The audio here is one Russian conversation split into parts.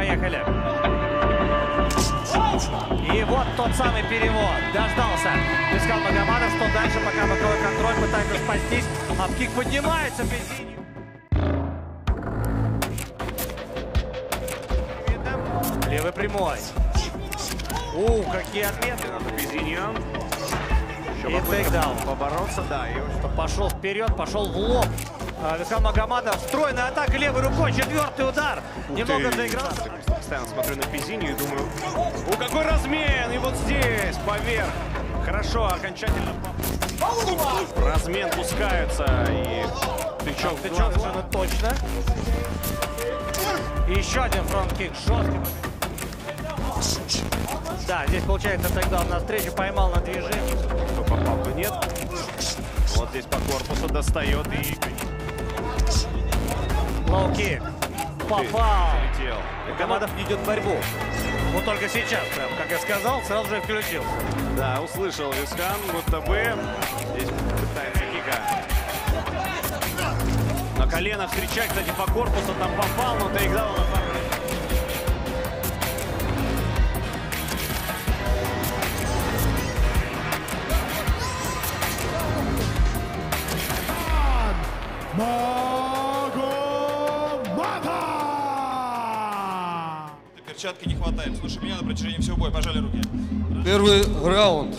Поехали. И вот тот самый перевод. Дождался Вискхан Магомадов, что дальше, пока боковой контроль пытается спастись. Апкик поднимается. Левый прямой. Какие отметки. Безиньян. И тейкдаун. Побороться, да. И пошел вперед, пошел в лоб. Вискхан Магомадов. Стройная атака левой рукой. Четвертый удар. Немного заигрался. Постоянно смотрю на Пизинью и думаю, какой размен! И вот здесь, поверх. Хорошо, окончательно. В размен пускаются. И тычок совершенно точно. И еще один фронт-кик жесткий. Да, здесь получается тейкдаун навстречу, поймал на движении. Кто попал, то нет. Вот здесь по корпусу достает и... Лоу-кик. Попал. Магомадов ведет борьбу. Вот только сейчас, прям, как я сказал, сразу же включился. Да, услышал Вискхан, будто бы здесь пытается кика. На колено встречать, кстати, по корпусу там попал, но тейкдаун. Перчатки не хватает. Слушай, меня на протяжении всего боя пожали руки. Первый раунд.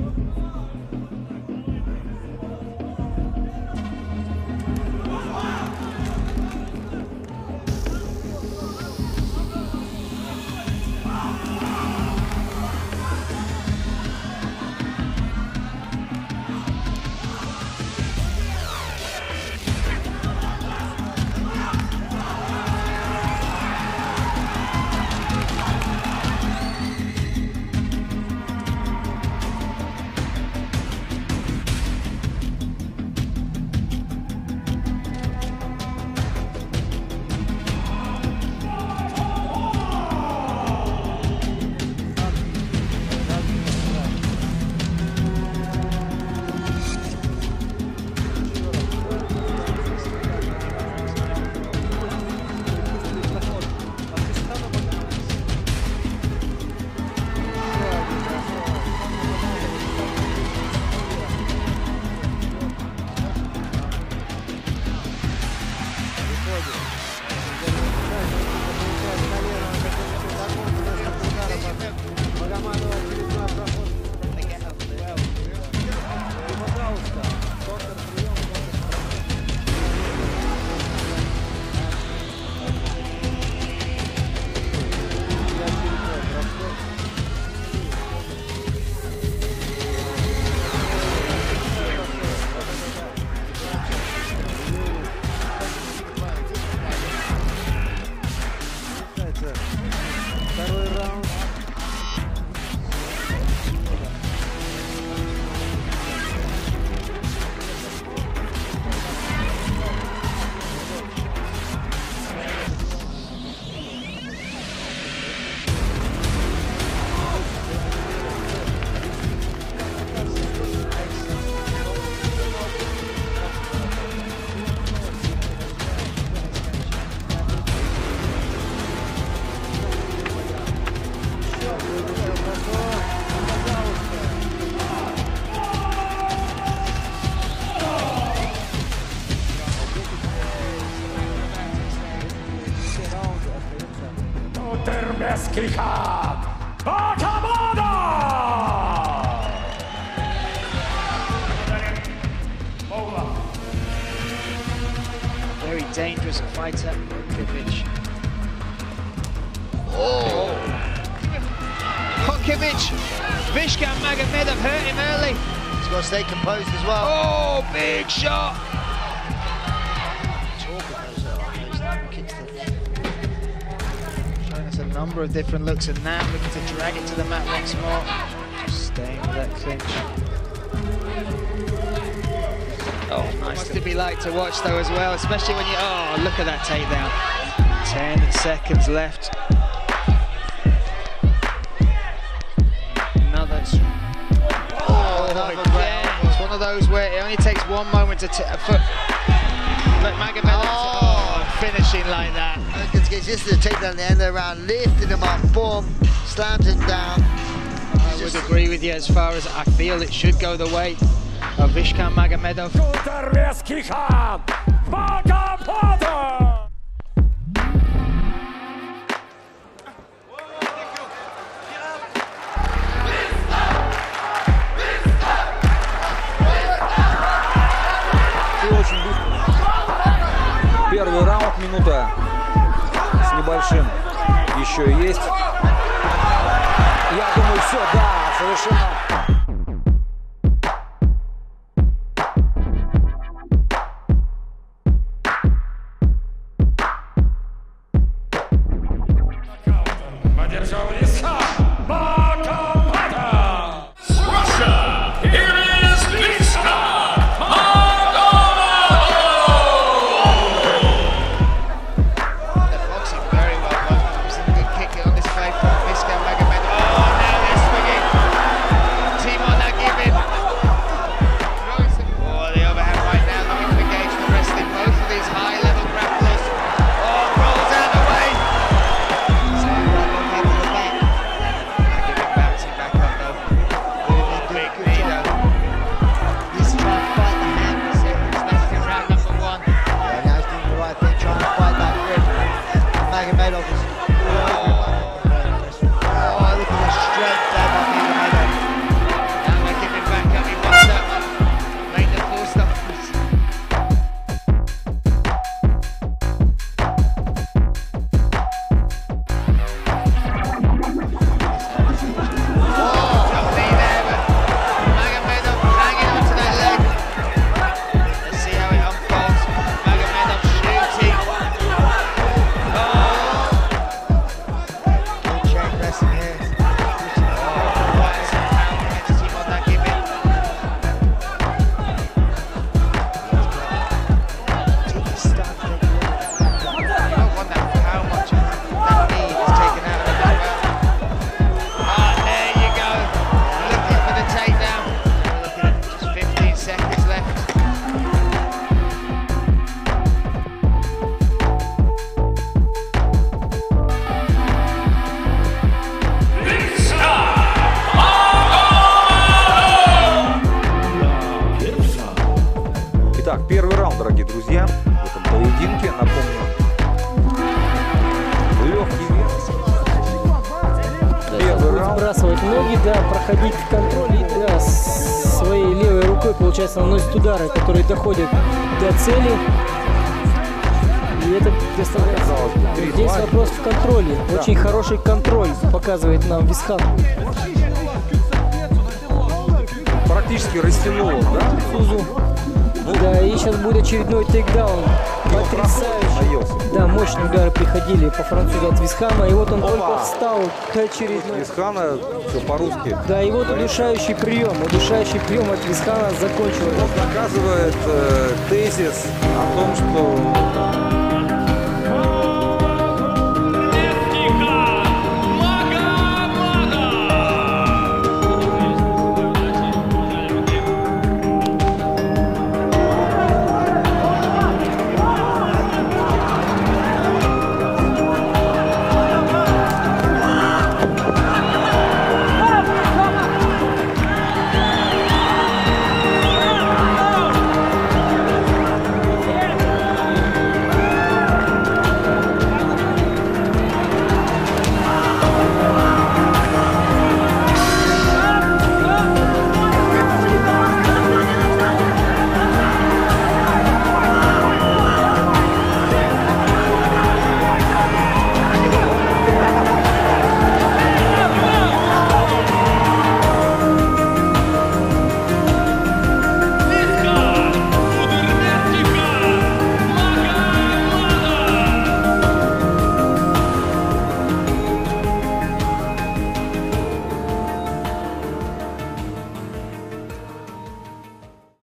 Второй раунд. Very dangerous fighter, Hokovic. Oh! Hokovic, Vishkan Magomedov hurt him early. He's got to stay composed as well. Oh, big shot! Showing us a number of different looks, and now looking to drag it to the mat once more. Just staying with that clinch. Oh, nice. What's to be like to watch though as well, especially when you, oh, look at that takedown. 10 seconds left. Another. Oh, again. It's one of those where it only takes one moment to but Magomedov. Oh, finishing like that. Gets just the takedown at the end of the round, lifting him up, boom, slams him down. I would agree with you as far as I feel it should go the way of Vishkan Magomedov. Очень быстро. Первый раунд, минута с небольшим еще есть. Я думаю, все, да, совершенно. Итак, первый раунд, дорогие друзья, в этом поединке. Напомню, легкий вес. Первый раунд. Сбрасывать ноги, да, проходить в контроле, да, своей левой рукой, получается, наносит удары, которые доходят до цели. И это доставляет. Здесь вопрос в контроле. Да. Очень хороший контроль показывает нам Висхан. Практически растянул, да? Сузу. Да, и сейчас будет очередной тейкдаун. Потрясающий. Да, мощные удары приходили по французу от Висхана. И вот он только встал к очередной. Висхана, все по-русски. Да, и вот удушающий прием от Висхана закончил. Он доказывает тезис о том, что